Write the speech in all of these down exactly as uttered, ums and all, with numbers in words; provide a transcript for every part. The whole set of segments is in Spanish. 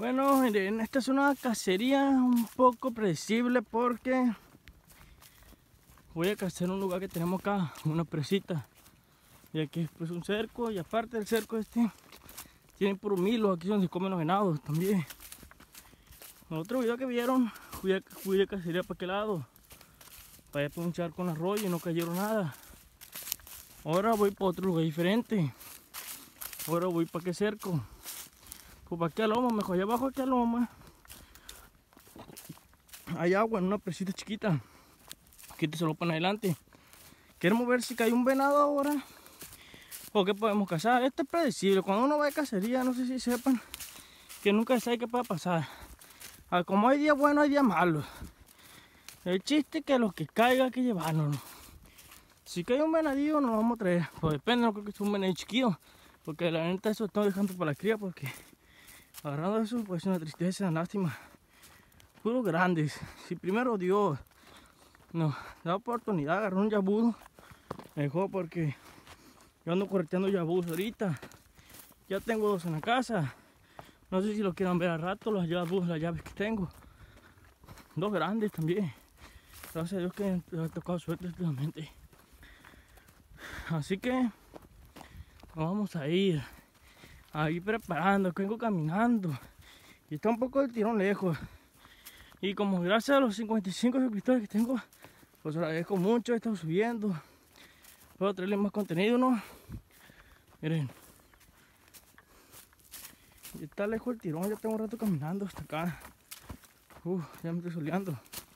Bueno, miren, esta es una cacería un poco predecible porque voy a cazar un lugar que tenemos acá, una presita. Y aquí es pues un cerco, y aparte del cerco este, tiene puro milo, aquí es donde se comen los venados también. En el otro video que vieron, fui a, fui a cacería para aquel lado, para allá por un charco, un arroyo, y no cayeron nada. Ahora voy para otro lugar diferente. Ahora voy para qué cerco. Pues para aquí a loma, mejor allá abajo aquí a loma. Hay agua en una presita chiquita. Quíteselo para adelante. Queremos ver si cae un venado ahora o qué podemos cazar. Esto es predecible. Cuando uno va de cacería, no sé si sepan que nunca sabe qué puede pasar. Ah, como hay días buenos, hay días malos. El chiste es que los que caiga hay que llevárnoslo. Si cae un venadillo, nos lo vamos a traer. Pues depende, no creo que sea un venadillo chiquillo. Porque la neta eso está dejando para la cría. Porque agarrando eso, pues es una tristeza, una lástima. Puros grandes. Si primero Dios nos da oportunidad de agarrar un yabudo, mejor, porque yo ando correteando yabús ahorita. Ya tengo dos en la casa. No sé si lo quieran ver al rato, los yabús, las llaves que tengo. Dos grandes también. Gracias a Dios que me ha tocado suerte últimamente. Así que nos vamos a ir. A ir preparando, que vengo caminando. Y está un poco de tirón lejos. Y como gracias a los cincuenta y cinco suscriptores que tengo, pues agradezco mucho, he estado subiendo. Puedo traerles más contenido, ¿no? Miren. Y está lejos el tirón, ya tengo un rato caminando hasta acá. Uf, ya me estoy soleando.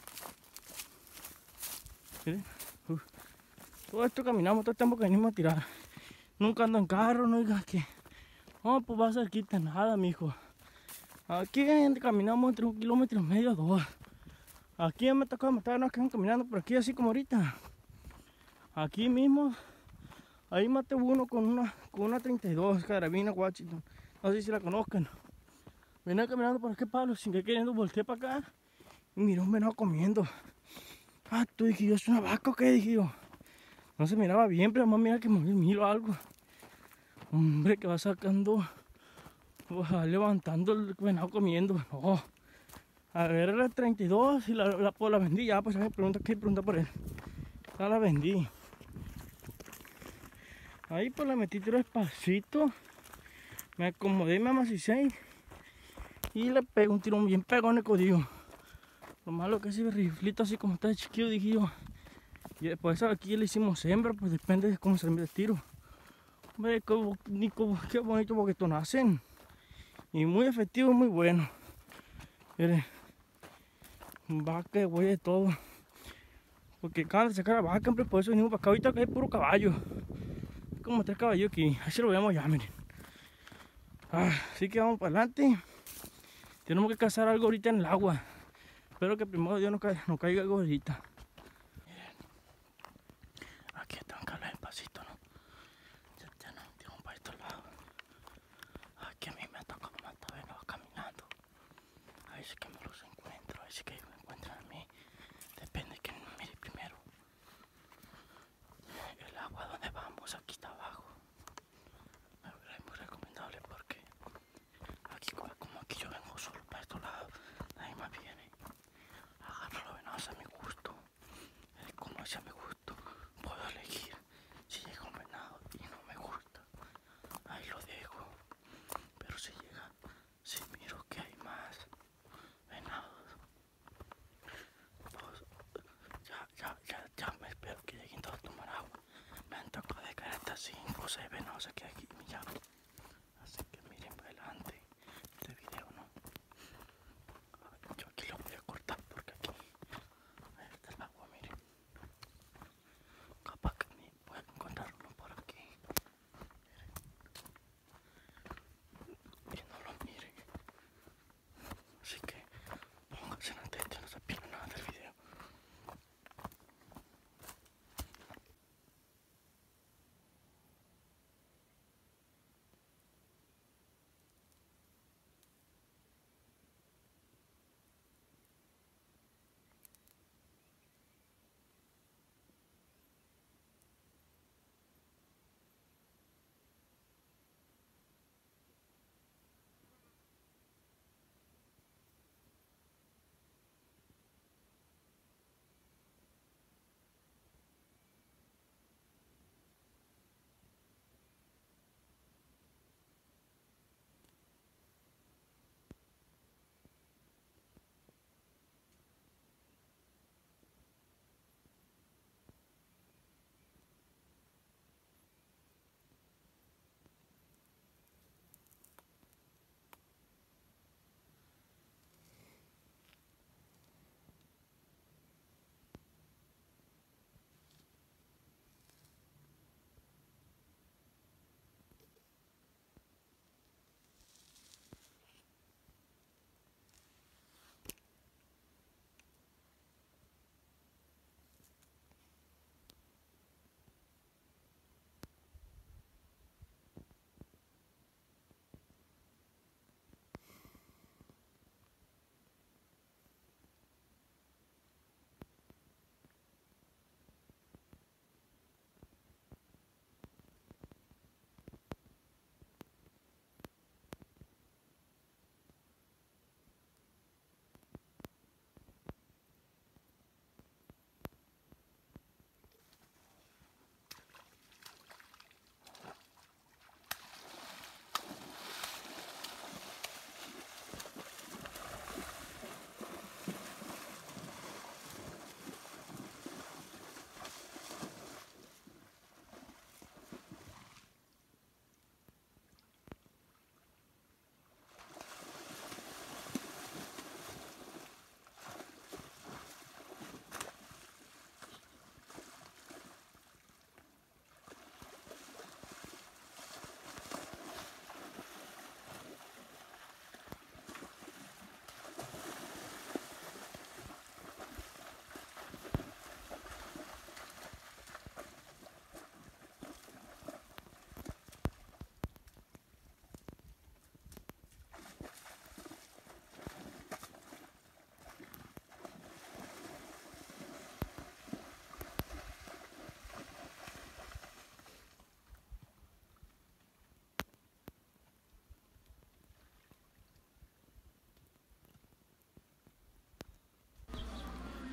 Miren. Uf. Todo esto caminamos, todo el tiempo que venimos a tirar. Nunca ando en carro, no digas que. No, pues va cerquita, nada, mijo. Aquí caminamos entre un kilómetro y medio a dos. Aquí me tocó matar, no quedan caminando por aquí así como ahorita. Aquí mismo, ahí maté uno con una, con una treinta y dos carabina Washington. No sé si la conozcan. Venía caminando por aquí, Pablo, sin que queriendo, volteé para acá y miré un venado comiendo. Ah, tú, dije yo, ¿es una vaca o qué? Dije yo. No se miraba bien, pero más mira que movió el miro algo. Hombre, que va sacando, va levantando el venado comiendo. No. A ver, era treinta y dos y la, la, pues, la vendí ya, pues me pregunta qué pregunta por él. Ya la vendí. Ahí pues la metí tiro despacito. Me acomodé, me amacicé y le pego un tirón bien pegado en el codillo. Lo malo que ese riflito así como está de chiquillo, dije yo. Y después aquí le hicimos hembra, pues depende de cómo se le tiro. Hombre, como, ni como, qué bonito porque esto nacen. Y muy efectivo, muy bueno. Miren. Vaca, güey, de todo. Porque acaban de sacar a vaca, hombre, por eso venimos para acá. Ahorita que hay puro caballo. Hay como tres caballos aquí. Así lo vemos ya, miren. Ah, así que vamos para adelante. Tenemos que cazar algo ahorita en el agua. Espero que primero Dios no, ca no caiga algo ahorita. Miren. Aquí están calando despacito, ¿no? Ya, ya no, tengo para estos lados. Aquí a mí me ha tocado matar venados caminando. A ver si que me los encuentro, a ver si que ellos me encuentran a mí. Depende de quién me mire primero. El agua donde vamos, aquí está abajo. Es muy recomendable porque aquí, como aquí yo vengo solo para estos lados, nadie más viene. Agarro los venados a mi gusto.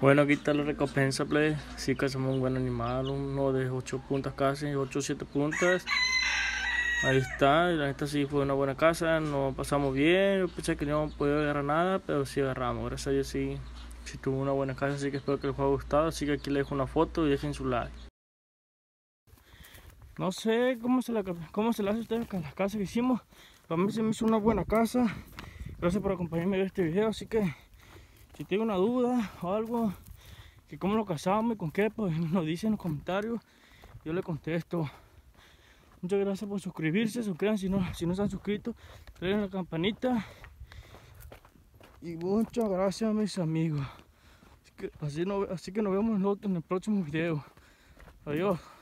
Bueno, aquí está la recompensa, play. Sí, cazamos un buen animal, uno de ocho puntas casi, ocho o siete puntas. Ahí está, la neta sí fue una buena caza, nos pasamos bien. Yo pensé que no podía agarrar nada, pero sí agarramos. Gracias a Dios sí, sí tuvo una buena caza, así que espero que les haya gustado. Así que aquí les dejo una foto y dejen su like. No sé cómo se la, cómo se la hace a ustedes con las casas que hicimos. A mí se me hizo una buena casa. Gracias por acompañarme en este video, así que si tienen una duda o algo, que cómo lo cazamos y con qué, pues nos dicen en los comentarios, yo le contesto. Muchas gracias por suscribirse, suscríbanse si no, si no se han suscrito, denle la campanita. Y muchas gracias mis amigos. Así que, así, no, así que nos vemos en el próximo video. Adiós.